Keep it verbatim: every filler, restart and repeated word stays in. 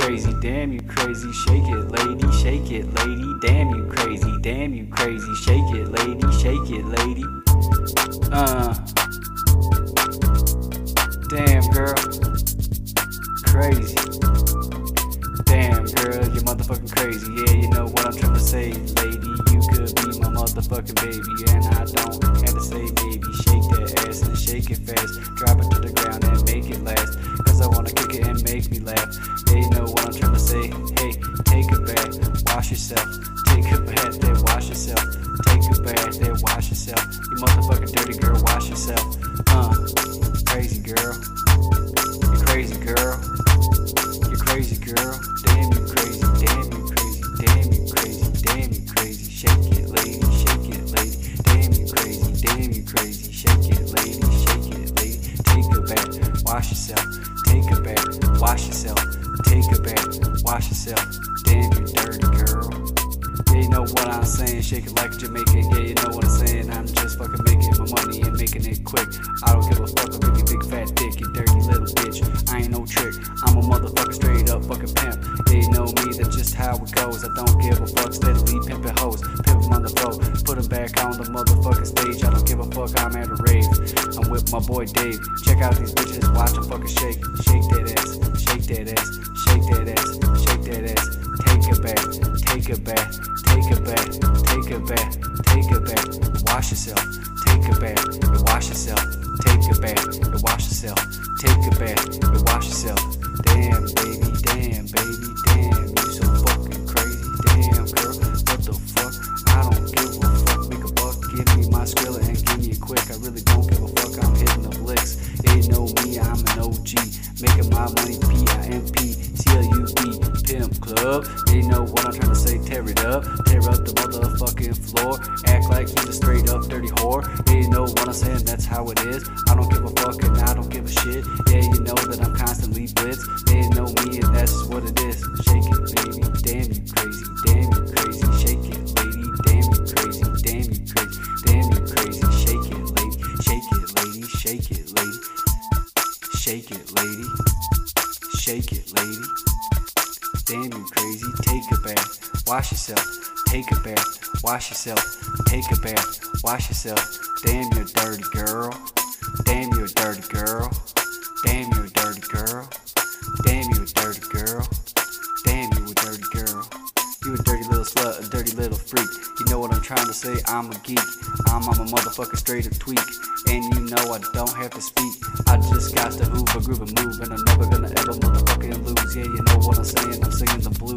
crazy, damn you crazy, shake it lady, shake it lady, damn you crazy, damn you crazy, shake it lady, shake it lady. Uh, damn girl, crazy. Damn girl, you're motherfucking crazy. Yeah, you know what I'm trying to say, lady. You could be my motherfucking baby, and I don't have to say maybe. Shake that ass and shake it fast. Drop it to the ground and make it last. Cause I wanna kick it and make me laugh. Yeah, you know what I'm trying to say. Hey, take a bath, wash yourself. Take a bath, then wash yourself. Take a bath, then wash yourself. You motherfucking dirty girl, wash yourself. Uh, crazy girl. You crazy girl. You crazy girl. Damn you crazy, damn you crazy, damn you crazy, damn you crazy. Shake it lady, shake it lady. Damn you crazy, damn you crazy. Shake it lady, shake it lady. Take a bath, wash yourself. Take a bath, wash yourself. Take a bath, wash yourself. Damn you dirty girl. Yeah, you know what I'm saying, shake it like a Jamaican. Yeah, you know what I'm saying, I'm just fucking making my money and making it quick. I don't give a fuck about your big fat dick, you dirty little bitch. I ain't no trick, I'm a motherfucker straight up fucking pimp. Yeah, you know me, that's just how it goes. I don't give a fuck, steadily pimping hoes. Pimp 'em on the floor, put 'em back on the motherfucking stage. I don't give a fuck, I'm at a rave. I'm with my boy Dave. Check out these bitches, watch 'em fucking shake. Shake that ass, shake that ass, shake that ass, shake that ass. Take a bath, take a bath, take a bath, take a bath, take a bath, wash yourself, take a bath, and wash yourself, take a bath, and wash yourself, take a bath, and wash yourself. Damn baby, damn baby, damn, you so fucking crazy, damn girl, what the fuck, I don't give a fuck, make a buck, give me my Skrilla and give me it quick, I really don't give a fuck, I'm hitting the licks, yeah you know me, I'm an O G, making my money P I M P, C L U B, Pimp Club, yeah, you know what I'm trying to say, tear it up, tear up the motherfucking floor, act like you a straight up dirty whore, yeah you know what I'm saying, that's how it is, I don't give a fuck and I don't give a shit, yeah you know that I'm constantly blitz, yeah you know me and that's what it is, shake it baby, damn you crazy, damn you crazy, shake it lady, damn you crazy, damn you crazy, damn you crazy, shake it lady, shake it lady, shake it lady, shake it lady, shake it lady. Damn you crazy, take a bath, wash yourself, take a bath, wash yourself, take a bath, wash yourself. Damn you dirty girl, damn you a dirty girl, damn you a dirty girl, damn you a dirty girl, damn you a dirty girl. You a dirty little slut, a dirty little freak. You know what I'm trying to say, I'm a geek. I'm, I'm a motherfucker straight up tweak. And you know I don't have to speak. I just got to hoove, a groove, and move. And I'm never gonna ever motherfucking lose. Yeah, you know what I'm saying, I'm singing the blues.